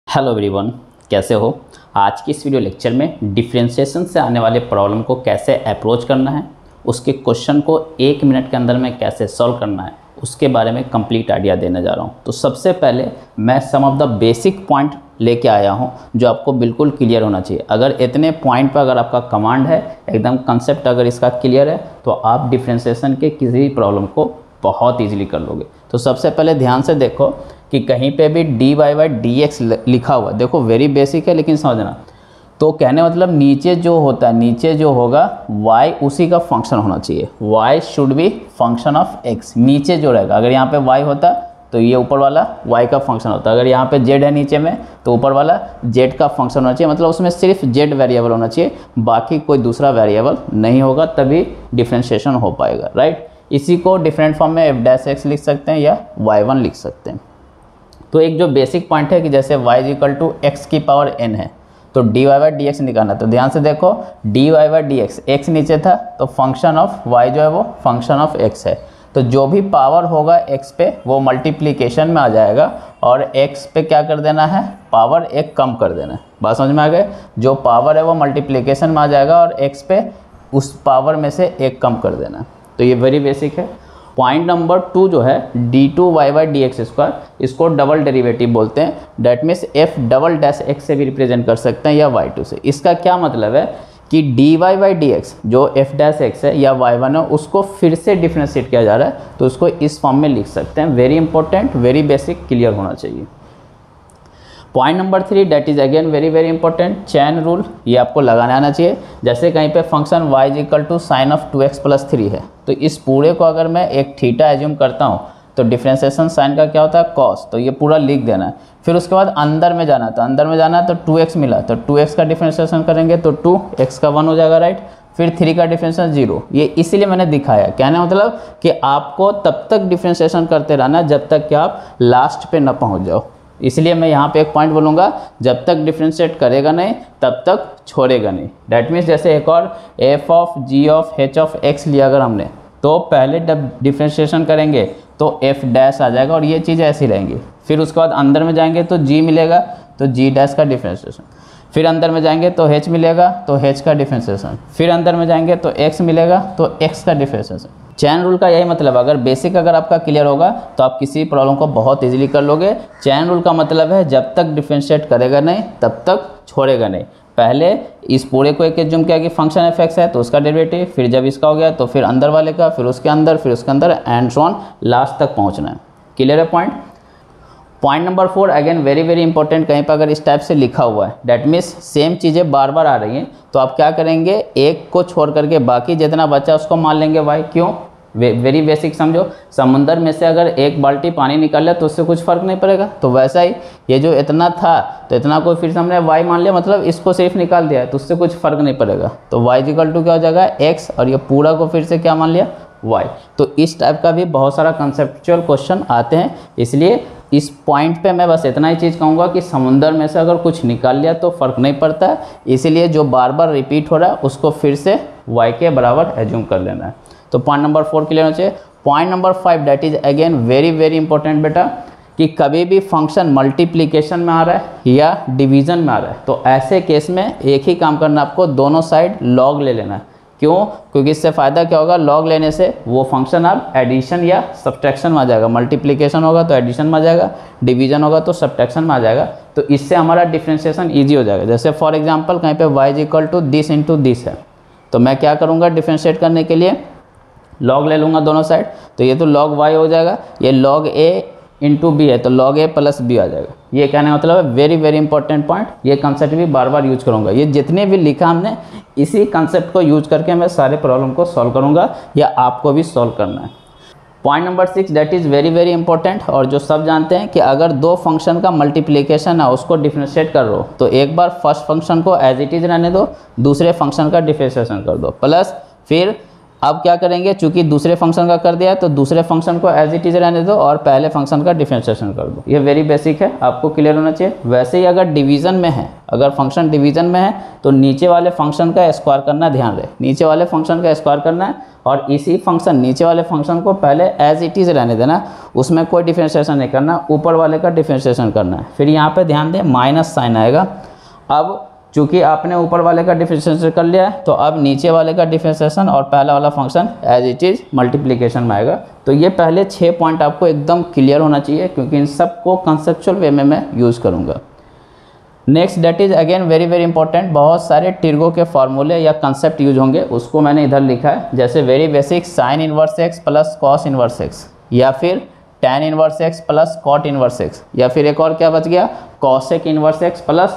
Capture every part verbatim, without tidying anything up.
Hello everyone, कैसे हो। आज की इस वीडियो लेक्चर में डिफरेंशिएशन से आने वाले प्रॉब्लम को कैसे अप्रोच करना है, उसके क्वेश्चन को एक मिनट के अंदर में कैसे सॉल्व करना है, उसके बारे में कंप्लीट आइडिया देने जा रहा हूं। तो सबसे पहले मैं some of the basic point लेके आया हूं जो आपको बिल्कुल क्लियर होना चाहिए। अगर इतने पॉइंट पर अगर आपका कमांड है, एकदम कंसेप्ट अगर इसका क्लियर है, तो आप डिफरेंशिएशन के किसी भी प्रॉब्लम को बहुत ईजिली कर लोगे। तो सबसे पहले ध्यान से देखो कि कहीं पे भी D Y by D X लिखा हुआ, देखो वेरी बेसिक है लेकिन समझना। तो कहने मतलब नीचे जो होता है, नीचे जो होगा y उसी का फंक्शन होना चाहिए। y should be function of x। नीचे जो रहेगा, अगर यहाँ पे y होता तो ये ऊपर वाला y का फंक्शन होता। अगर यहाँ पे z है नीचे में तो ऊपर वाला z का फंक्शन होना चाहिए। मतलब उसमें सिर्फ z वेरिएबल होना चाहिए, बाकी कोई दूसरा वेरिएबल नहीं होगा, तभी डिफ्रेंशिएशन हो पाएगा। राइट, इसी को डिफरेंट फॉर्म में एफ डैश एक्स लिख सकते हैं या वाई वन लिख सकते हैं। तो एक जो बेसिक पॉइंट है कि जैसे y is equal to X की पावर n है, तो D Y by D X निकालना। तो ध्यान से देखो, D Y by D X, X नीचे था तो फंक्शन ऑफ y जो है वो फंक्शन ऑफ x है। तो जो भी पावर होगा x पे वो मल्टीप्लिकेशन में आ जाएगा और x पे क्या कर देना है, पावर एक कम कर देना है। बात समझ में आ गए। जो पावर है वो मल्टीप्लिकेशन में आ जाएगा और x पे उस पावर में से एक कम कर देना है। तो ये वेरी बेसिक है। पॉइंट नंबर टू जो है D two Y by D x square, इसको डबल डेरिवेटिव बोलते हैं। That means F double dash X से भी रिप्रेजेंट कर सकते हैं या वाई टू से। इसका क्या मतलब है कि D Y by D X जो एफ डैश एक्स है या वाई वन है, उसको फिर से डिफ्रेंशिएट किया जा रहा है, तो उसको इस फॉर्म में लिख सकते हैं। Very important, very basic, clear होना चाहिए। Point number three that is again very very important, chain rule. ये आपको लगाना आना चाहिए। जैसे कहीं पे function y is equal to sine of two x plus three है, तो इस पूरे को अगर मैं एक थीटा एज्यूम करता हूँ तो डिफ्रेंशिएशन साइन का क्या होता है, कॉस। तो ये पूरा लिख देना है। फिर उसके बाद अंदर में जाना, तो अंदर में जाना है तो टू एक्स मिला तो टू एक्स का डिफ्रेंशिएशन करेंगे तो टू एक्स का वन हो जाएगा। राइट, फिर थ्री का डिफ्रेंशिएशन जीरो। ये इसीलिए मैंने दिखाया, कहने मतलब कि आपको तब तक डिफ्रेंशिएशन करते रहना जब तक कि आप लास्ट पे न पहुँच जाओ। इसलिए मैं यहाँ पे एक पॉइंट बोलूँगा, जब तक डिफ्रेंशिएट करेगा नहीं तब तक छोड़ेगा नहीं। डैट मीन्स जैसे एक और F of G of H of X लिया अगर हमने, तो पहले जब डिफ्रेंशिएशन करेंगे तो एफ डैश आ जाएगा और ये चीज़ ऐसी रहेंगी। फिर उसके बाद अंदर में जाएंगे तो जी मिलेगा तो जी डैश का डिफ्रेंशिएशन, फिर अंदर में जाएंगे तो एच मिलेगा तो एच का डिफ्रेंशिएशन, फिर अंदर में जाएंगे तो एक्स मिलेगा तो एक्स का डिफ्रेंशिएशन। चैन रूल का यही मतलब, अगर बेसिक अगर आपका क्लियर होगा तो आप किसी प्रॉब्लम को बहुत इजीली कर लोगे। चैन रूल का मतलब है जब तक डिफ्रेंशिएट करेगा नहीं तब तक छोड़ेगा नहीं। पहले इस पूरे को एक एज्यूम किया कि फंक्शन एफ एक्स है तो उसका डेरिवेटिव, फिर जब इसका हो गया तो फिर अंदर वाले का, फिर उसके अंदर, फिर उसके अंदर एंड सो ऑन, लास्ट तक पहुंचना है। क्लियर है point. Point number four again very very important, कहीं पर अगर इस टाइप से लिखा हुआ है, डैट मीन्स सेम चीज़ें बार बार आ रही हैं, तो आप क्या करेंगे, एक को छोड़ करके बाकी जितना बचा उसको मान लेंगे वाई। क्यों, वे, वेरी बेसिक समझो। समुंदर में से अगर एक बाल्टी पानी निकाल लिया तो उससे कुछ फर्क नहीं पड़ेगा, तो वैसा ही ये जो इतना था तो इतना को फिर से हमने वाई मान लिया, मतलब इसको सिर्फ निकाल दिया तो उससे कुछ फर्क नहीं पड़ेगा। तो वाई इक्वल टू क्या हो जाएगा, एक्स, और ये पूरा को फिर से क्या मान लिया, वाई। तो इस टाइप का भी बहुत सारा कंसेप्चुअल क्वेश्चन आते हैं। इसलिए इस पॉइंट पे मैं बस इतना ही चीज़ कहूँगा कि समुंदर में से अगर कुछ निकाल लिया तो फ़र्क नहीं पड़ता, इसीलिए जो बार बार रिपीट हो रहा है उसको फिर से वाई के बराबर एज्यूम कर लेना है। तो पॉइंट नंबर फोर क्लियर होना चाहिए। Point number five that is again very very important बेटा, कि कभी भी फंक्शन मल्टीप्लिकेशन में आ रहा है या डिवीजन में आ रहा है तो ऐसे केस में एक ही काम करना, आपको दोनों साइड लॉग ले लेना है। क्यों, क्योंकि इससे फ़ायदा क्या होगा, लॉग लेने से वो फंक्शन आप एडिशन या सब्ट्रैक्शन में आ जाएगा। मल्टीप्लिकेशन होगा तो एडिशन में आ जाएगा, डिवीजन होगा तो सब्ट्रैक्शन में आ जाएगा। तो इससे हमारा डिफ्रेंशिएशन ईजी हो जाएगा। जैसे फॉर एग्जाम्पल कहीं पे y is equal to this into this है, तो मैं क्या करूँगा, डिफ्रेंशिएट करने के लिए लॉग ले लूँगा दोनों साइड, तो ये तो लॉग y हो जाएगा, ये लॉग a इंटू बी है तो लॉग a प्लस बी आ जाएगा। ये कहने का मतलब है वेरी वेरी इंपॉर्टेंट पॉइंट, ये कंसेप्ट भी बार बार यूज करूँगा। ये जितने भी लिखा हमने इसी कंसेप्ट को यूज करके मैं सारे प्रॉब्लम को सॉल्व करूँगा या आपको भी सॉल्व करना है। Point number six that is very very important, और जो सब जानते हैं कि अगर दो फंक्शन का मल्टीप्लिकेशन है उसको डिफ्रेंशिएट कर दो तो एक बार फर्स्ट फंक्शन को एज इट इज़ रहने दो, दूसरे फंक्शन का डिफ्रेंशिएशन कर दो, प्लस फिर अब क्या करेंगे, चूंकि दूसरे फंक्शन का कर दिया तो दूसरे फंक्शन को एज इट इज रहने दो और पहले फंक्शन का डिफरेंशिएशन कर दो। ये वेरी बेसिक है, आपको क्लियर होना चाहिए। वैसे ही अगर डिवीजन में है, अगर फंक्शन डिवीजन में है तो नीचे वाले फंक्शन का स्क्वायर करना ध्यान रहे, नीचे वाले फंक्शन का स्क्वायर करना है और इसी फंक्शन नीचे वाले फंक्शन को पहले एज इट इज़ रहने देना, उसमें कोई डिफरेंशिएशन नहीं करना, ऊपर वाले का डिफरेंशिएशन करना है। फिर यहाँ पे ध्यान दें माइनस साइन आएगा। अब चूँकि आपने ऊपर वाले का डिफरेंशिएशन कर लिया है तो अब नीचे वाले का डिफरेंशिएशन और पहला वाला function as it is multiplication में आएगा। तो ये पहले छः पॉइंट आपको एकदम क्लियर होना चाहिए, क्योंकि इन सब को कंसेप्चुअल वे में मैं यूज़ करूँगा। Next that is again very very important, बहुत सारे टिर्गो के फार्मूले या कंसेप्ट यूज होंगे, उसको मैंने इधर लिखा है। जैसे very basic sine inverse X plus cos inverse X, या फिर tan inverse X plus cot inverse X, या फिर एक और क्या बच गया cosec inverse X plus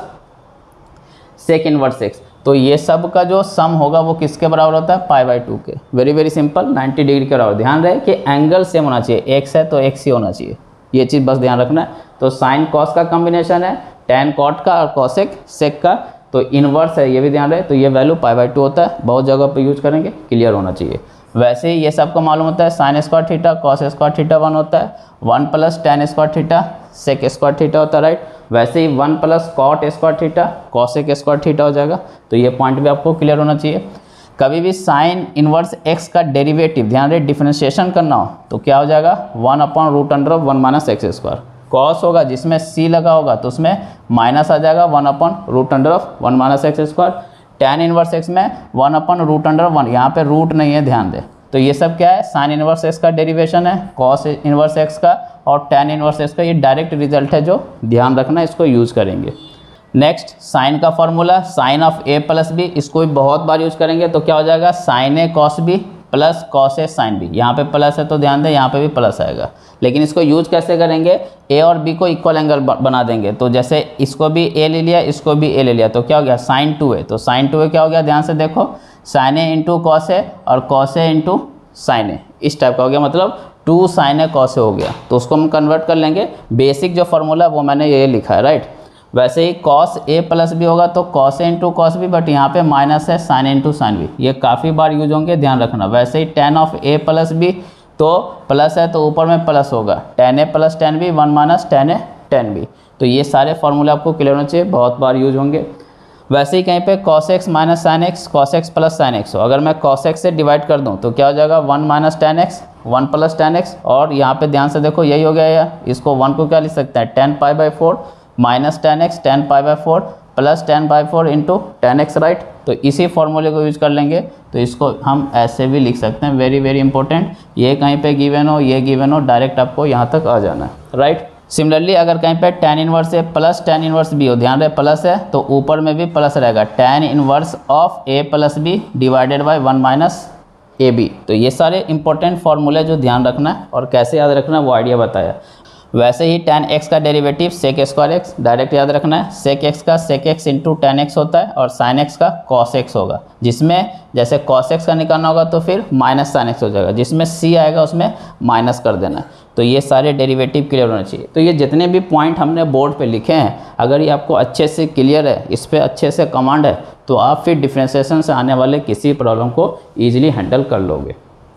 sec inverse X. तो ये सब का जो सम होगा वो किसके बराबर होता है, पाई बाई टू के। Very very simple, ninety degree के बराबर। ध्यान रहे कि एंगल सेम होना चाहिए, एक्स है तो एक्स ही होना चाहिए, ये चीज़ बस ध्यान रखना है। तो साइन कॉस का कॉम्बिनेशन है, टैन कॉट का और कॉसेक सेक का, तो इनवर्स है, ये भी ध्यान रहे। तो ये वैल्यू पाई बाई टू होता है, बहुत जगह पे यूज करेंगे, क्लियर होना चाहिए। वैसे ही ये सबको मालूम होता है sine square theta cos square theta one होता है, one plus tan square theta sec square theta होता है, राइट। वैसे ही one plus cot square theta cosec square theta हो जाएगा। तो ये पॉइंट भी आपको क्लियर होना चाहिए। कभी भी साइन इनवर्स एक्स का डेरिवेटिव, ध्यान रहे डिफरेंशिएशन करना हो तो क्या हो जाएगा, one upon root under of one minus x square. Cos होगा जिसमें सी लगा होगा तो उसमें माइनस आ जाएगा one upon root under of one minus x square. Tan inverse X में one upon root under one, यहाँ पे रूट नहीं है, ध्यान दे। तो ये सब क्या है, साइन इनवर्स एक्स का डेरिवेशन है, कॉस इनवर्स एक्स का और टैन इनवर्स एक्स का, ये डायरेक्ट रिजल्ट है जो ध्यान रखना, इसको यूज करेंगे। नेक्स्ट साइन का formula, sine of A plus B, इसको भी बहुत बार यूज करेंगे। तो क्या हो जाएगा, sine A cos B plus cos A sine B. यहाँ पे प्लस है तो ध्यान दें यहाँ पे भी प्लस आएगा, लेकिन इसको यूज कैसे करेंगे, ए और बी को इक्वल एंगल बना देंगे। तो जैसे इसको भी ए ले लिया, इसको भी ए ले लिया, तो क्या हो गया साइन टू ए। तो साइन टू ए क्या हो गया, ध्यान से देखो, sine A into cos A और cos A into sine A, इस टाइप का हो गया, मतलब two sine A cos A हो गया। तो उसको हम कन्वर्ट कर लेंगे, बेसिक जो फॉर्मूला वो मैंने ये लिखा है, राइट। वैसे ही कॉस ए प्लस बी होगा तो cos A into cos B, but यहाँ पे माइनस है साइन इंटू साइन बी, ये काफ़ी बार यूज होंगे, ध्यान रखना। वैसे ही tan of A plus B, तो प्लस है तो ऊपर में प्लस होगा, tan A plus tan B, one minus tan A tan B. तो ये सारे फॉर्मूले आपको क्लियर होना चाहिए, बहुत बार यूज होंगे। वैसे ही कहीं पे cos x minus sine X, cos X plus sine X हो, अगर मैं cos x से डिवाइड कर दूं तो क्या हो जाएगा, one minus tan X, one plus tan X, और यहाँ पे ध्यान से देखो यही हो गया, या इसको वन को क्या लिख सकते हैं, tan pi by four minus tan X, tan pi by four plus tan by four into tan X, right. तो इसी फॉर्मूले को यूज कर लेंगे, तो इसको हम ऐसे भी लिख सकते हैं, वेरी वेरी इंपॉर्टेंट। ये कहीं पे गिवन हो, ये गिवन हो, डायरेक्ट आपको यहाँ तक आ जाना है, राइट। सिमिलरली अगर कहीं पे tan inverse A plus tan inverse B हो, ध्यान रहे प्लस है तो ऊपर में भी प्लस रहेगा, tan inverse of A plus B divided by one minus A B. तो ये सारे इंपॉर्टेंट फॉर्मूले जो ध्यान रखना है और कैसे याद रखना है वो आइडिया बताया। वैसे ही tan x का derivative sec square X, direct याद रखना है, सेक x का sec x into tan X होता है और साइन x का कॉस x होगा, जिसमें जैसे कॉस x का निकालना होगा तो फिर माइनस साइन x हो जाएगा, जिसमें c आएगा उसमें माइनस कर देना है। तो ये सारे डेरिवेटिव क्लियर होने चाहिए। तो ये जितने भी पॉइंट हमने बोर्ड पे लिखे हैं, अगर ये आपको अच्छे से क्लियर है, इस पर अच्छे से कमांड है, तो आप फिर डिफ्रेंसिएशन से आने वाले किसी प्रॉब्लम को ईजिली हैंडल कर लोगे।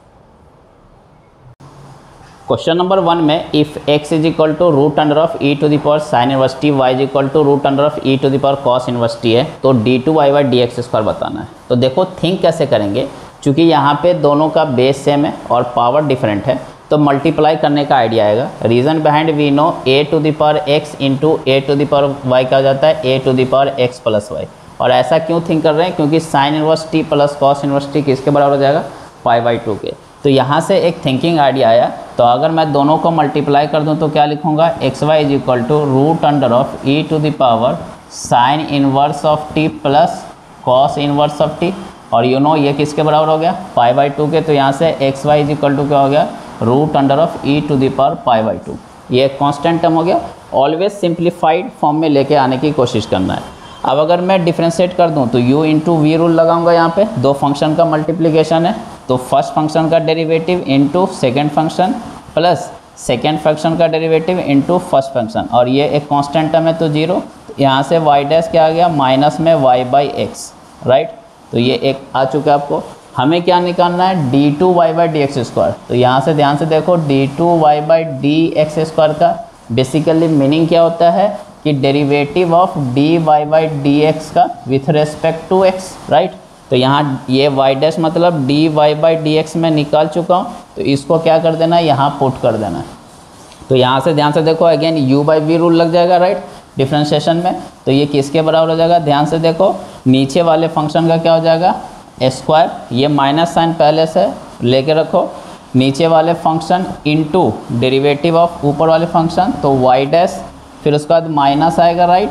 क्वेश्चन नंबर वन में if x is equal to root under of E to the power sine inverse T, Y is equal to root under of E to the power cos inverse T है, तो D two Y by D x square बताना है। तो देखो think कैसे करेंगे, क्योंकि यहाँ पे दोनों का बेस सेम है और पावर डिफरेंट है, तो मल्टीप्लाई करने का आइडिया आएगा। Reason behind we know A to the power X into A to the power Y क्या हो जाता है, A to the power X plus Y. और ऐसा क्यों थिंक कर रहे हैं, क्योंकि sine inverse T plus cos inverse T किसके बराबर हो जाएगा, पाई बाई टू के। तो यहाँ से एक थिंकिंग आइडिया आया, तो अगर मैं दोनों को मल्टीप्लाई कर दूँ तो क्या लिखूँगा, X Y is equal to root under of E to the power sine inverse of T plus cos inverse of T, और यू नो ये किसके बराबर हो गया, पाई बाई टू के। तो यहाँ से x Y is equal to क्या हो गया, root under of E to the power pi by two. ये एक कॉन्स्टेंट टर्म हो गया, ऑलवेज सिंप्लीफाइड फॉर्म में लेके आने की कोशिश करना है। अब अगर मैं डिफ्रेंशिएट कर दूं तो u इंटू वी रूल लगाऊंगा, यहाँ पे दो फंक्शन का मल्टीप्लिकेशन है, तो फर्स्ट फंक्शन का derivative into second function plus second function का डेरिवेटिव इंटू फर्स्ट फंक्शन, और ये एक कांस्टेंट टर्म है तो जीरो। यहाँ से y डैश क्या आ गया, माइनस में y बाई एक्स, राइट। तो ये एक आ चुका है आपको। हमें क्या निकालना है, D two Y by D x square. तो यहाँ से ध्यान से देखो, d two Y by D x square का बेसिकली मीनिंग क्या होता है कि derivative of d Y by D x का with respect to x, right. तो यहाँ ये वाई डैश मतलब d Y by D x में निकाल चुका हूँ, तो इसको क्या कर देना है, यहाँ पुट कर देना है। तो यहाँ से ध्यान से देखो, again u by v rule लग जाएगा राइट डिफ्रेंशिएशन में। तो ये किसके बराबर हो जाएगा, ध्यान से देखो, नीचे वाले फंक्शन का क्या हो जाएगा, स्क्वायर, ये माइनस साइन पहले से लेके रखो, नीचे वाले फंक्शन इनटू डेरिवेटिव ऑफ ऊपर वाले फंक्शन, तो वाई डैश, फिर उसके बाद माइनस आएगा राइट,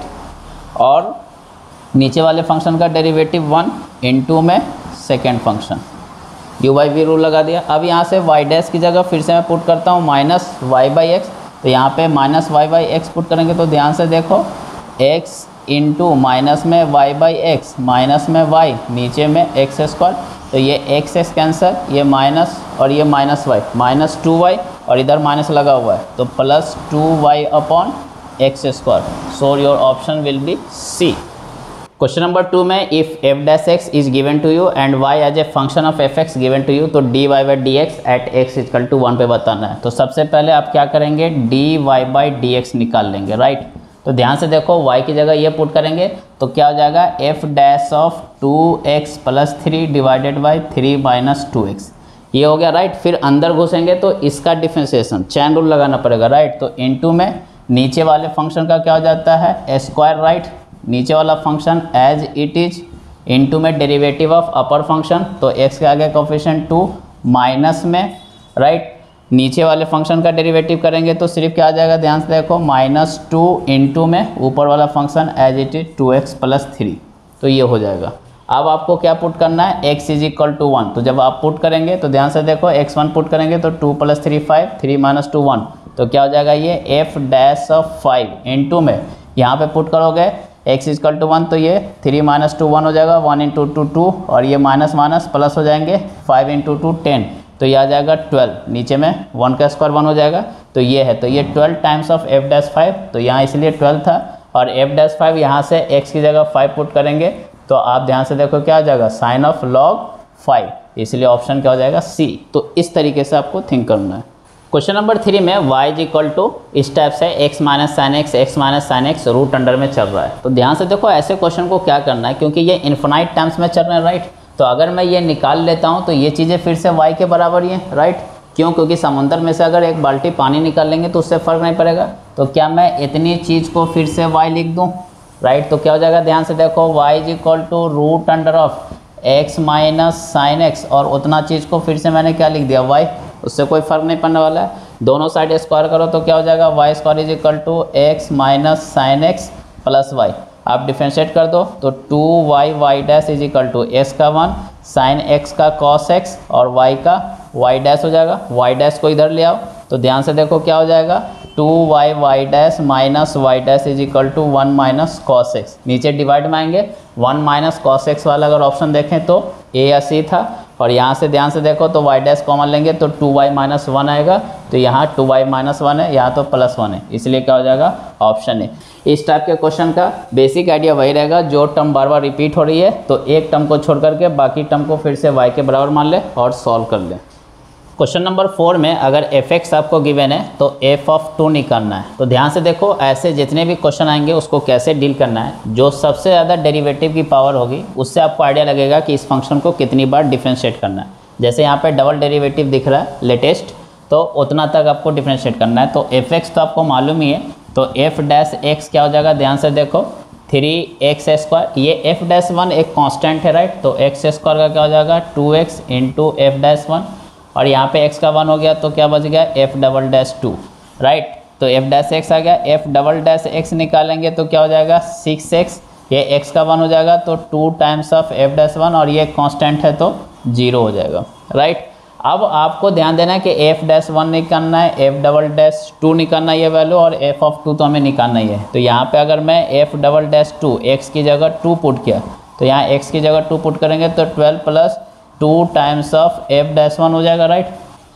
और नीचे वाले फंक्शन का डेरिवेटिव वन इनटू में second function, u by v rule लगा दिया। अब यहाँ से वाई डैश की जगह फिर से मैं पुट करता हूँ माइनस वाई बाई एक्स, तो यहाँ पे minus y by x put करेंगे तो ध्यान से देखो, एक्स इंटू माइनस में वाई बाई एक्स, माइनस में वाई, नीचे में एक्स स्क्वायर, तो ये एक्स एक्स कैंसर, ये माइनस और ये minus y, minus two y और इधर माइनस लगा हुआ है, तो plus two y upon x square. So your option will be C. Question number two में if f dash x is given to you and y as a function of f x given to you, तो D Y by D x at x is equal to one पे बताना है। तो सबसे पहले आप क्या करेंगे, d Y by D x निकाल लेंगे राइट। तो ध्यान से देखो, y की जगह ये पुट करेंगे तो क्या हो जाएगा, f dash of two x plus three divided by three minus two x, ये हो गया राइट। फिर अंदर घुसेंगे तो इसका डिफ्रेंशिएशन चैन रूल लगाना पड़ेगा राइट। तो इनटू में नीचे वाले फंक्शन का क्या हो जाता है, स्क्वायर राइट, नीचे वाला function as it is, into में डेरिवेटिव ऑफ अपर फंक्शन, तो x के आगे कोफिशिएंट टू, माइनस में राइट, नीचे वाले फंक्शन का डेरिवेटिव करेंगे तो सिर्फ क्या आ जाएगा, ध्यान से देखो, माइनस टू इंटू में ऊपर वाला function as it is two x plus three, तो ये हो जाएगा। अब आपको क्या पुट करना है, x is equal to one, तो जब आप पुट करेंगे तो ध्यान से देखो, एक्स वन पुट करेंगे तो two plus three five, three minus two one, तो क्या हो जाएगा, ये f dash of five into में यहाँ पे पुट करोगे x is equal to one, तो ये थ्री माइनस टू वन हो जाएगा, वन इंटू टू टू, और ये माइनस माइनस प्लस हो जाएंगे, फाइव इंटू टू टेन, तो ये आ जाएगा ट्वेल्व, नीचे में वन का स्क्वायर वन हो जाएगा, तो ये है, तो ये twelve times of f dash five, तो यहाँ इसलिए ट्वेल्व था, और एफ डैश फाइव यहाँ से x की जगह फाइव पुट करेंगे तो आप ध्यान से देखो क्या आ जाएगा, साइन ऑफ लॉग फाइव, इसलिए ऑप्शन क्या हो जाएगा, सी। तो इस तरीके से आपको थिंक करना है। क्वेश्चन नंबर थ्री में y इज इक्वल टू इस टाइप से x minus sine x, x minus sine x root under में चल रहा है। तो ध्यान से देखो, ऐसे क्वेश्चन को क्या करना है, क्योंकि ये इन्फिनाइट टर्म्स में चल रहे हैं राइट, तो अगर मैं ये निकाल लेता हूँ तो ये चीज़ें फिर से y के बराबर ही हैं राइट। क्यों, क्योंकि समुद्र में से अगर एक बाल्टी पानी निकाल लेंगे तो उससे फ़र्क नहीं पड़ेगा। तो क्या मैं इतनी चीज़ को फिर से y लिख दूँ राइट, तो क्या हो जाएगा, ध्यान से देखो, y is equal to root under of x minus sine x, और उतना चीज़ को फिर से मैंने क्या लिख दिया, y, उससे कोई फ़र्क नहीं पड़ने वाला है। दोनों साइड स्क्वायर करो तो क्या हो जाएगा, y square is equal to x minus sine x plus y, आप डिफ्रेंशिएट कर दो तो two y y dash is equal to s का वन, साइन एक्स का कॉस एक्स, और वाई का वाई डैश हो जाएगा। वाई डैश को इधर ले आओ तो ध्यान से देखो क्या हो जाएगा, two y y dash minus y dash is equal to one minus cos x, नीचे डिवाइड में आएंगे, वन माइनस कॉस एक्स वाला अगर ऑप्शन देखें तो ए या सी था, और यहाँ से ध्यान से देखो तो वाई डैश कॉमन लेंगे तो टू वाई माइनस वन आएगा, तो यहाँ टू वाई माइनस वन है, यहाँ तो प्लस वन है, इसलिए क्या हो जाएगा, ऑप्शन ए। इस टाइप के क्वेश्चन का बेसिक आइडिया वही रहेगा, जो टर्म बार बार रिपीट हो रही है तो एक टर्म को छोड़ करके बाकी टर्म को फिर से वाई के बराबर मान ले और सॉल्व कर ले। क्वेश्चन नंबर फोर में अगर एफ एक्स आपको गिवन है तो एफ ऑफ टू निकालना है। तो ध्यान से देखो, ऐसे जितने भी क्वेश्चन आएंगे उसको कैसे डील करना है, जो सबसे ज़्यादा डेरिवेटिव की पावर होगी उससे आपको आइडिया लगेगा कि इस फंक्शन को कितनी बार डिफ्रेंशिएट करना है। जैसे यहाँ पे डबल डेरिवेटिव दिख रहा है लेटेस्ट, तो उतना तक आपको डिफ्रेंशिएट करना है। तो एफ एक्स तो आपको मालूम ही है, तो एफ डैश एक्स क्या हो जाएगा, ध्यान से देखो, थ्री एक्स स्क्वायर, ये एफ डैश वन एक कांस्टेंट है राइट, तो एक्स स्क्वायर का क्या हो जाएगा, two x into f dash one, और यहाँ पे x का वन हो गया तो क्या बच गया, f double dash two right, तो f डैश एक्स आ गया, f डबल डैश एक्स निकालेंगे तो क्या हो जाएगा, सिक्स एक्स, ये x का वन हो जाएगा तो two times of f dash one, और ये कांस्टेंट है तो जीरो हो जाएगा राइट। अब आपको ध्यान देना है कि f डैश वन निकालना है, f डबल डैश टू निकालना है ये वैल्यू, और f ऑफ टू तो हमें निकालना ही है। तो यहाँ पे अगर मैं f double dash two x की जगह टू पुट किया तो यहाँ x की जगह टू पुट करेंगे तो twelve plus two times of f dash one हो जाएगा राइट।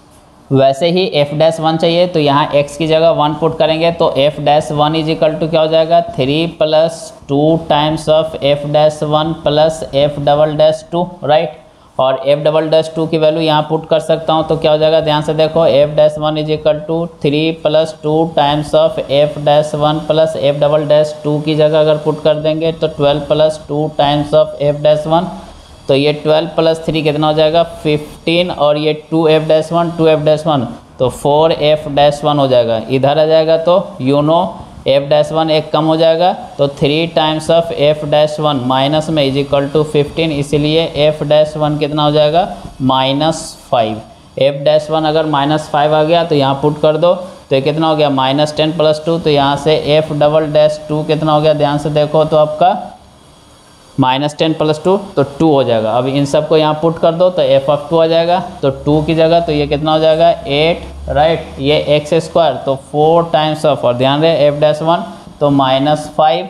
वैसे ही एफ डैश वन चाहिए तो यहाँ x की जगह वन पुट करेंगे तो f dash one is equal to क्या हो जाएगा, three plus two times of f dash one plus f double dash two right, और एफ डबल डैश टू की वैल्यू यहाँ पुट कर सकता हूँ तो क्या हो जाएगा, ध्यान से देखो, f dash one is equal to three plus two times of f dash one plus f double dash two की जगह अगर पुट कर देंगे तो twelve plus two times of f dash one, तो ये ट्वेल्व प्लस थ्री कितना हो जाएगा फिफ्टीन, और ये two f dash one two f dash one तो फोर एफ डैश वन हो जाएगा। इधर आ जाएगा तो you know f dash one एक कम हो जाएगा, तो three times of f dash one minus में इज इक्वल टू फिफ्टीन, इसीलिए एफ डैश वन कितना हो जाएगा minus five. F dash one अगर माइनस फाइव आ गया तो यहाँ पुट कर दो, तो ये कितना हो गया माइनस टेन प्लस टू, तो यहाँ से एफ डबल डैश टू कितना हो गया, ध्यान से देखो तो आपका माइनस टेन प्लस टू तो टू हो जाएगा। अब इन सबको यहाँ पुट कर दो तो एफ ऑफ टू आ जाएगा, तो टू की जगह तो ये कितना हो जाएगा एट, राइट, ये एक्स स्क्वायर तो फोर टाइम्स ऑफ, और ध्यान रहे एफ डैश वन तो minus five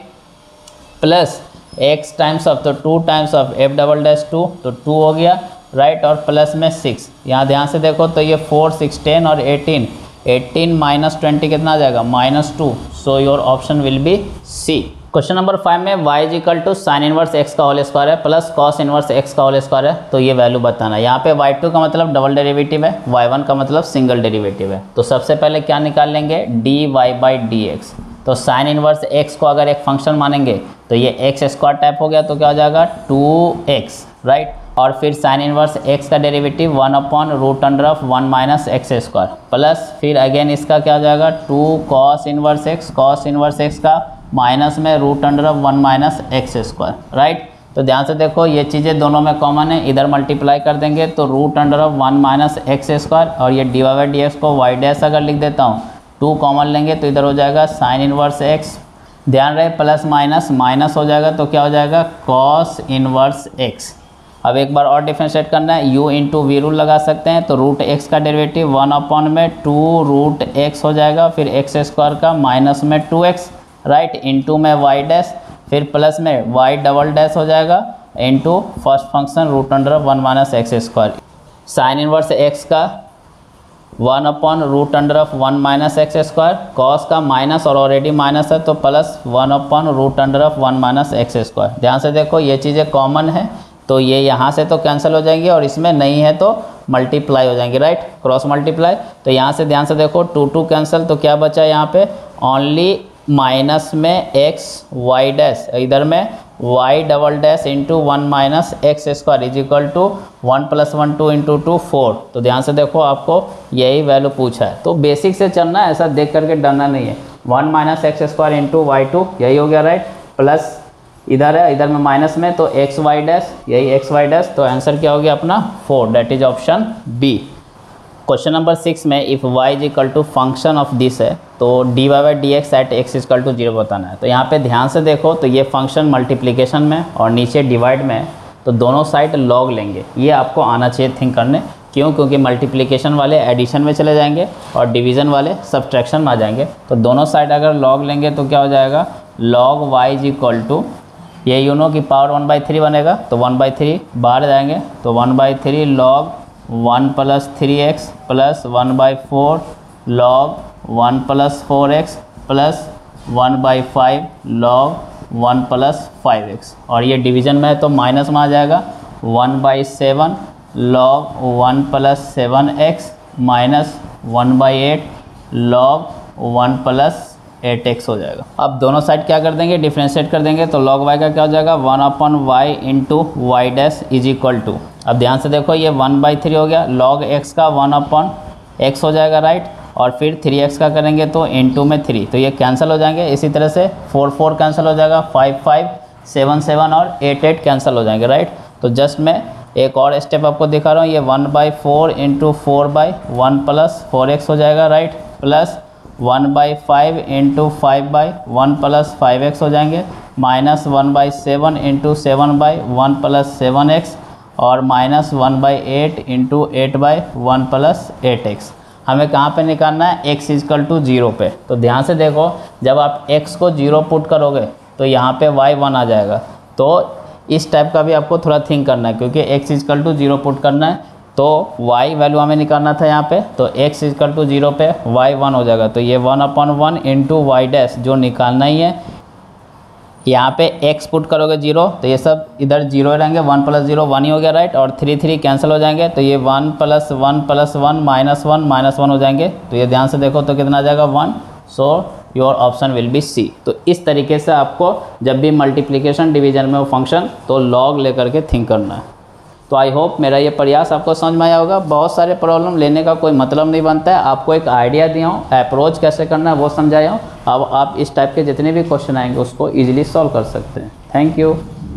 plus x times of तो two times of f double dash two तो टू हो गया, राइट, और प्लस में सिक्स। यहाँ ध्यान से देखो तो ये फोर सिक्स टेन और एटीन, एटीन माइनस ट्वेंटी कितना आ जाएगा minus two, so your option will be C. Question number five में y is equal to sine inverse x का होल स्क्वायर है प्लस कॉस इनवर्स x का whole square है, तो ये वैल्यू बताना है। यहाँ पे वाई टू का मतलब डबल डेरिवेटिव है, वाई वन का मतलब सिंगल डेरिवेटिव है। तो सबसे पहले क्या निकाल लेंगे d Y by D x, तो साइन इनवर्स x को अगर एक फंक्शन मानेंगे तो ये एक्स स्क्वायर टाइप हो गया, तो क्या हो जाएगा टू एक्स, राइट, और फिर साइन इनवर्स x का derivative one upon root under of one minus x square plus फिर अगेन इसका क्या हो जाएगा two cos inverse x, cos inverse x का माइनस में root under of one minus x square, right. तो ध्यान से देखो ये चीज़ें दोनों में कॉमन है, इधर मल्टीप्लाई कर देंगे तो root under of one minus x square, और ये d Y by D x को वाई डैश अगर लिख देता हूँ, टू कॉमन लेंगे तो इधर हो जाएगा साइन इनवर्स एक्स, ध्यान रहे प्लस माइनस माइनस हो जाएगा तो क्या हो जाएगा कॉस इनवर्स एक्स। अब एक बार और डिफरेंशिएट करना है, u इंटू वी रूल लगा सकते हैं, तो रूट एक्स का डेरिवेटिव वन अपॉन में टू रूट एक्स हो जाएगा, फिर एक्स स्क्वायर का माइनस में टू एक्स, राइट, इंटू में वाई डैश, फिर प्लस में वाई डबल डैश हो जाएगा into first function root under of one minus x square. Sine inverse x का one upon root under of one minus x square, cos का minus और already minus है तो plus one upon root under of one minus x square. ध्यान से देखो ये चीज़ें कॉमन है, तो ये यहाँ से तो कैंसिल हो जाएंगी और इसमें नहीं है तो मल्टीप्लाई हो जाएंगे, राइट, क्रॉस मल्टीप्लाई। तो यहाँ से ध्यान से देखो टू टू कैंसिल, तो क्या बचा यहाँ पे ओनली माइनस में एक्स वाई डैश, इधर में y double dash into one minus x square is equal to one plus one two into two four. तो ध्यान से देखो आपको यही वैल्यू पूछा है, तो बेसिक से चलना है, ऐसा देख करके डरना नहीं है। One minus x square into y two यही हो गया, राइट, प्लस इधर है, इधर में माइनस में तो एक्स वाई डैश, यही एक्स वाई डैश, तो आंसर क्या हो गया अपना four, that is option B. Question number six में if y is equal to function of this है तो D Y by D x at x equal to zero बताना है। तो यहाँ पे ध्यान से देखो तो ये फंक्शन मल्टीप्लिकेशन में और नीचे डिवाइड में, तो दोनों साइड लॉग लेंगे, ये आपको आना चाहिए थिंक करने। क्यों? क्योंकि मल्टीप्लिकेशन वाले एडिशन में चले जाएंगे और डिवीज़न वाले सब्ट्रैक्शन में आ जाएंगे। तो दोनों साइड अगर लॉग लेंगे तो क्या हो जाएगा log y is equal to, ये यू नो की पावर वन बाई थ्री बनेगा, तो वन बाई थ्री बाहर जाएंगे तो one by three log one plus three x plus one by four log one plus four x plus one by five log one plus five x, और ये division में है तो माइनस में आ जाएगा one by seven log one plus seven x minus one by eight log one plus eight x हो जाएगा। अब दोनों साइड क्या कर देंगे डिफ्रेंशिएट कर देंगे, तो लॉग वाई का क्या हो जाएगा one upon y into y dash is equal to, अब ध्यान से देखो ये वन बाई थ्री हो गया, लॉग एक्स का वन अपॉन एक्स हो जाएगा, राइट, और फिर थ्री एक्स का करेंगे तो इंटू में थ्री, तो ये कैंसिल हो जाएंगे। इसी तरह से फोर फोर कैंसिल हो जाएगा, फाइव फाइव सेवन सेवन और एट एट कैंसिल हो जाएंगे, राइट। तो जस्ट मैं एक और स्टेप आपको दिखा रहा हूँ, ये one by four into four by one plus four x हो जाएगा, right, plus one by five into five by one plus five x हो जाएंगे, minus one by seven into seven by one plus seven x और minus one by eight into eight by one plus eight x. हमें कहाँ पे निकालना है x is equal to zero पे। तो ध्यान से देखो जब आप x को जीरो पुट करोगे तो यहाँ पे y वन आ जाएगा, तो इस टाइप का भी आपको थोड़ा थिंक करना है, क्योंकि x is equal to zero put करना है तो y वैल्यू हमें निकालना था यहाँ पे, तो x इजकल टू जीरो पे y वन हो जाएगा, तो ये one upon one into y dash जो निकालना ही है। यहाँ पे x पुट करोगे जीरो तो ये सब इधर जीरो रहेंगे, वन प्लस जीरो वन ही हो गया, राइट, और थ्री थ्री कैंसिल हो जाएंगे, तो ये one plus one plus one minus one minus one हो जाएंगे, तो ये ध्यान से देखो तो कितना आ जाएगा one, so your option will be C. तो इस तरीके से आपको जब भी मल्टीप्लिकेशन डिवीजन में हो फंक्शन तो लॉग लेकर के थिंक करना है। तो आई होप मेरा ये प्रयास आपको समझ में आया होगा। बहुत सारे प्रॉब्लम लेने का कोई मतलब नहीं बनता है, आपको एक आइडिया दिया हूँ, अप्रोच कैसे करना है वो समझाया हूँ। अब आप इस टाइप के जितने भी क्वेश्चन आएंगे उसको ईजिली सॉल्व कर सकते हैं। Thank you.